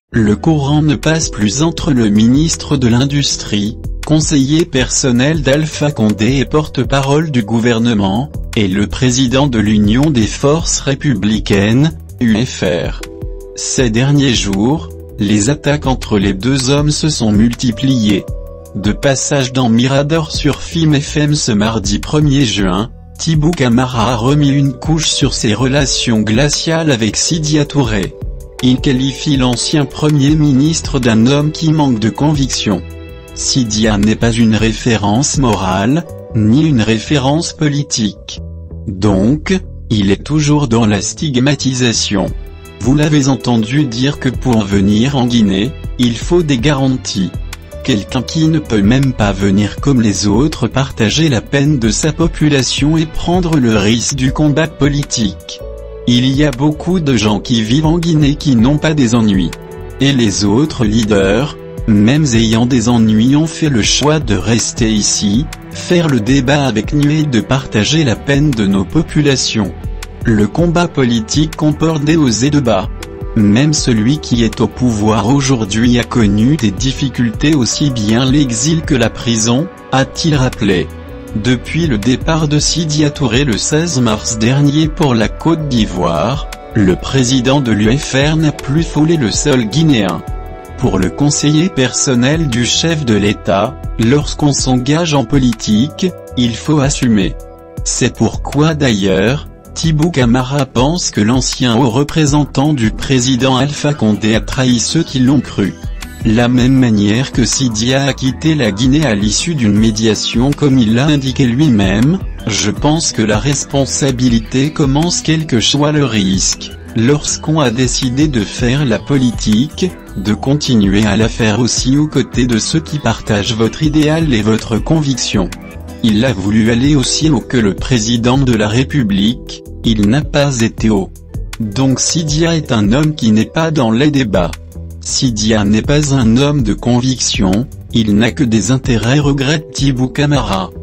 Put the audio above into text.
Le courant ne passe plus entre le ministre de l'Industrie, conseiller personnel d'Alpha Condé et porte-parole du gouvernement, et le président de l'Union des forces républicaines, UFR. Ces derniers jours, les attaques entre les deux hommes se sont multipliées. De passage dans Mirador sur Film FM ce mardi 1er juin, Thibaut Camara a remis une couche sur ses relations glaciales avec Sidya Touré. Il qualifie l'ancien Premier ministre d'un homme qui manque de conviction. Sidya n'est pas une référence morale, ni une référence politique. Donc, il est toujours dans la stigmatisation. Vous l'avez entendu dire que pour venir en Guinée, il faut des garanties. Quelqu'un qui ne peut même pas venir comme les autres partager la peine de sa population et prendre le risque du combat politique. Il y a beaucoup de gens qui vivent en Guinée qui n'ont pas des ennuis. Et les autres leaders, même ayant des ennuis, ont fait le choix de rester ici, faire le débat avec nous et de partager la peine de nos populations. Le combat politique comporte des hauts et de bas. Même celui qui est au pouvoir aujourd'hui a connu des difficultés, aussi bien l'exil que la prison, a-t-il rappelé. Depuis le départ de Sidya Touré le 16 mars dernier pour la Côte d'Ivoire, le président de l'UFR n'a plus foulé le sol guinéen. Pour le conseiller personnel du chef de l'État, lorsqu'on s'engage en politique, il faut assumer. C'est pourquoi d'ailleurs, Thibaut Camara pense que l'ancien haut représentant du président Alpha Condé a trahi ceux qui l'ont cru. La même manière que Sidya a quitté la Guinée à l'issue d'une médiation comme il l'a indiqué lui-même, je pense que la responsabilité commence quel que soit le risque. Lorsqu'on a décidé de faire la politique, de continuer à la faire aussi aux côtés de ceux qui partagent votre idéal et votre conviction. Il a voulu aller aussi haut que le président de la République, il n'a pas été haut. Donc Sidya est un homme qui n'est pas dans les débats. Sidya n'est pas un homme de conviction, il n'a que des intérêts, regrette Thibaut Camara.